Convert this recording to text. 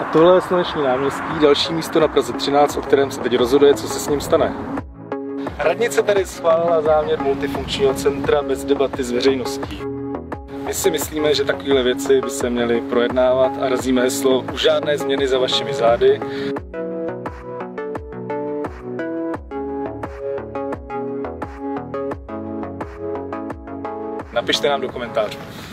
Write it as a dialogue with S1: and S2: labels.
S1: tohle je Sluneční náměstí, další místo na Praze 13, o kterém se teď rozhoduje, co se s ním stane. Radnice tady schválila záměr multifunkčního centra bez debaty s veřejností. My si myslíme, že takovéhle věci by se měly projednávat a razíme heslo už žádné změny za vašimi zády. Napište nám do komentářů.